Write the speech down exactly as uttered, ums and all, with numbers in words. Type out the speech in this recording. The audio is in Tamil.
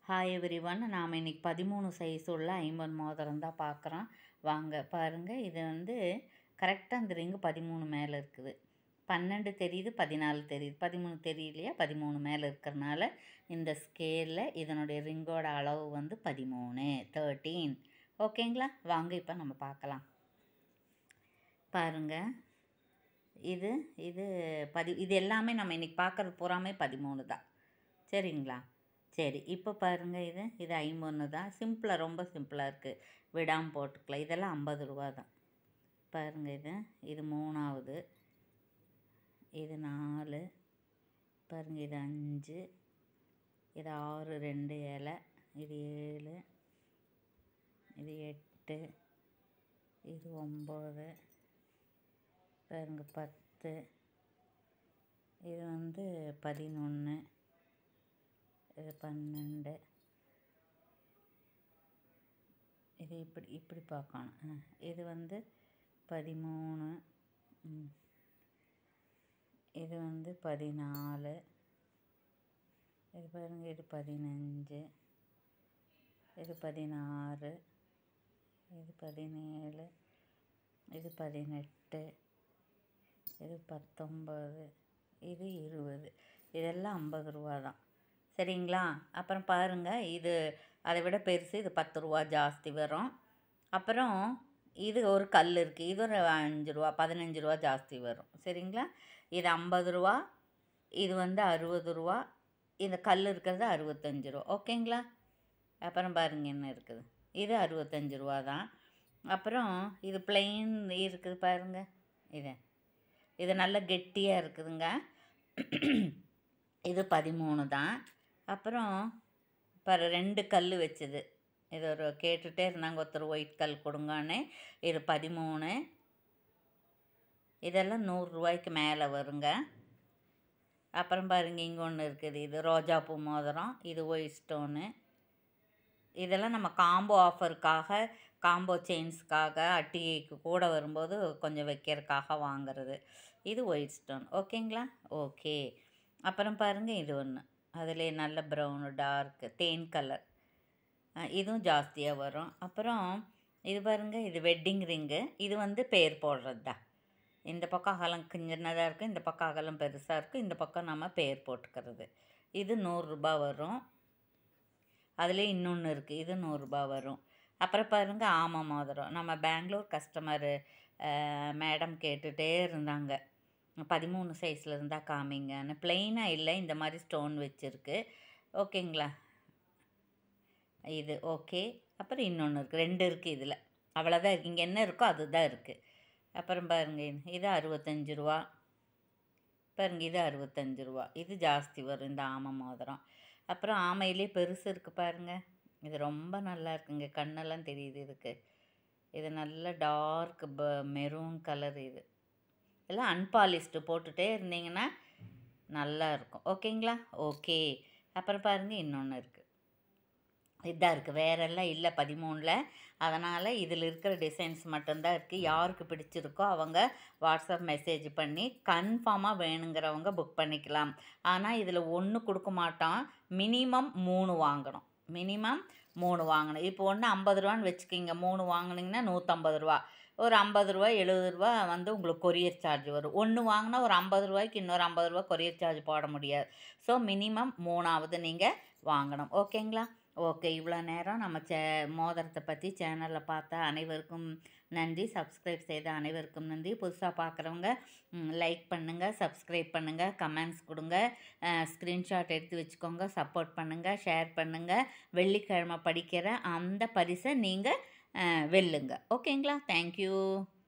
Hi everyone. நாம் இன்றைக்கி பதிமூணு சைஸ் உள்ள ஐம்பது மோதிரம் தான் பார்க்குறோம். வாங்க பாருங்கள். இது வந்து கரெக்டாக அந்த ரிங்கு பதிமூணு மேலே இருக்குது. பன்னெண்டு தெரியுது, பதினாலு தெரியுது, பதிமூணு தெரியலையா, பதிமூணு மேலே இருக்கிறனால இந்த ஸ்கேலில் இதனுடைய ரிங்கோட அளவு வந்து பதிமூணு தேர்ட்டீன். ஓகேங்களா? வாங்க இப்போ நம்ம பார்க்கலாம். பாருங்கள், இது இது பதி இது எல்லாமே நம்ம இன்றைக்கி பார்க்குறது பூராமே பதிமூணு தான். சரிங்களா? சரி, இப்போ பாருங்கள். இது இது ஐம்பொன்று தான். சிம்பிளாக, ரொம்ப சிம்பிளாக இருக்குது. விடாமல் போட்டுக்கலாம். இதெல்லாம் ஐம்பது ரூபா தான். பாருங்கள், இது இது மூணாவது, இது நாலு, பாருங்கள், இது அஞ்சு, இது ஆறு, ரெண்டு இலை, இது ஏழு, இது எட்டு, இது ஒம்பது, பாருங்கள் பத்து, இது வந்து பதினொன்று, இது பன்னெண்டு, இது இப்படி இப்படி பார்க்கணும். இது வந்து பதிமூணு, இது வந்து பதினாலு, இது பாருங்கள், இது பதினஞ்சு, இது பதினாறு, இது பதினேழு, இது பதினெட்டு, இது பத்தொம்பது, இது இருபது. இதெல்லாம் ஐம்பது ரூபா தான். சரிங்களா? அப்புறம் பாருங்கள், இது அதை விட பெருசு, இது பத்து ரூபா ஜாஸ்தி வரும். அப்புறம் இது ஒரு கல் இருக்குது, இது ஒரு அஞ்சு ரூபா, பதினஞ்சு ரூபா ஜாஸ்தி வரும். சரிங்களா? இது ஐம்பது ரூபா, இது வந்து அறுபது ரூபா, இந்த கல் இருக்கிறது அறுபத்தஞ்சு ரூபா. ஓகேங்களா? அப்புறம் பாருங்கள் என்ன இருக்குது, இது அறுபத்தஞ்சு ரூபா தான். அப்புறம் இது பிளெயின் இருக்குது பாருங்கள். இது இது நல்ல கெட்டியாக இருக்குதுங்க. இது பதிமூணு தான். அப்புறம் பாரு, ரெண்டு கல் வச்சுது. இது ஒரு கேட்டுகிட்டே இருந்தாங்க ஒருத்தர், ஒயிட் கல் கொடுங்கன்னு. இது பதிமூணு. இதெல்லாம் நூறுரூவாய்க்கு மேலே வருங்க. அப்புறம் பாருங்கள், இங்கே ஒன்று இருக்குது. இது ரோஜாப்பூ மோதிரம், இது ஒயிட் ஸ்டோனு. இதெல்லாம் நம்ம காம்போ ஆஃபருக்காக, காம்போ செயின்ஸுக்காக, அட்டிகைக்கு கூட வரும்போது கொஞ்சம் வைக்கிறதுக்காக வாங்கிறது. இது ஒயிட் ஸ்டோன். ஓகேங்களா? ஓகே. அப்புறம் பாருங்கள், இது ஒன்று, அதிலே நல்ல ப்ரௌனு, டார்க்கு தேன் கலர், இதுவும் ஜாஸ்தியாக வரும். அப்புறம் இது பாருங்கள், இது வெட்டிங் ரிங்கு. இது வந்து பேர் போடுறது தான். இந்த பக்கம் அகலம் சின்னதாக இருக்குது, இந்த பக்கம் அகலம் பெருசாக இருக்குது, இந்த பக்கம் நம்ம பேர் போட்டுக்கிறது. இது நூறுரூபா வரும். அதில் இன்னொன்று இருக்குது, இது நூறுரூபா வரும். அப்புறம் பாருங்கள், ஆமை மோதிரம். நம்ம பெங்களூர் கஸ்டமரு மேடம் கேட்டுகிட்டே இருந்தாங்க, பதிமூணு சைஸில் இருந்தால் காமிங்கன்னு. ப்ளெயினாக இல்லை, இந்த மாதிரி ஸ்டோன் வச்சுருக்கு. ஓகேங்களா? இது ஓகே. அப்புறம் இன்னொன்று இருக்குது, ரெண்டு இருக்குது இதில். அவ்வளோதான் இருக்குது. இங்கே என்ன இருக்கோ அதுதான் இருக்குது. அப்புறம் பாருங்கள், இது அறுபத்தஞ்சு ரூபா. பாருங்கள், இது அறுபத்தஞ்சு ரூபா. இது ஜாஸ்தி வரும் இந்த ஆமை மோதிரம். அப்புறம் ஆமையிலே பெருசு இருக்குது பாருங்கள். இது ரொம்ப நல்லா இருக்குங்க, கண்ணெல்லாம் தெரியுது இதுக்கு. இது நல்ல டார்க் ப மெரூன் கலர். இது எல்லாம் அன்பாலிஸ்டு போட்டுகிட்டே இருந்தீங்கன்னா நல்லா இருக்கும். ஓகேங்களா? ஓகே. அப்புறம் பாருங்கள், இன்னொன்று இருக்குது. இதாக இருக்குது, வேறெல்லாம் இல்லை பதிமூணில். அதனால் இதில் இருக்கிற டிசைன்ஸ் மட்டும்தான் இருக்குது. யாருக்கு பிடிச்சிருக்கோ அவங்க வாட்ஸ்அப் மெசேஜ் பண்ணி கன்ஃபார்மாக வேணுங்கிறவங்க புக் பண்ணிக்கலாம். ஆனால் இதில் ஒன்று கொடுக்க மாட்டோம், மினிமம் மூணு வாங்கணும். மினிமம் மூணு வாங்கணும். இப்போ ஒன்று ஐம்பது ரூபான்னு வச்சுக்கிங்க, மூணு வாங்கினீங்கன்னா நூற்றம்பது ரூபா. ஒரு ஐம்பது ரூபா எழுபது ரூபா வந்து உங்களுக்கு கொரியர் சார்ஜ் வரும். ஒன்று வாங்கினா ஒரு ஐம்பது ரூபாய்க்கு இன்னொரு ஐம்பது ரூபா கொரியர் சார்ஜ் போட முடியாது. ஸோ மினிமம் மூணாவது நீங்கள் வாங்கணும். ஓகேங்களா? ஓகே. இவ்வளோ நேரம் நம்ம சே மோதிரத்தை பற்றி சேனலில் பார்த்த அனைவருக்கும் நன்றி. சப்ஸ்கிரைப் செய்த அனைவருக்கும் நன்றி. புதுசாக பார்க்குறவங்க லைக் பண்ணுங்கள், சப்ஸ்கிரைப் பண்ணுங்கள், கமெண்ட்ஸ் கொடுங்க, ஸ்க்ரீன்ஷாட் எடுத்து வச்சுக்கோங்க, சப்போர்ட் பண்ணுங்கள், ஷேர் பண்ணுங்கள். வெள்ளிக்கிழமை படிக்கிற அந்த பரிசை நீங்கள் வெல்லுங்க. ஓகேங்களா? தேங்க்யூ.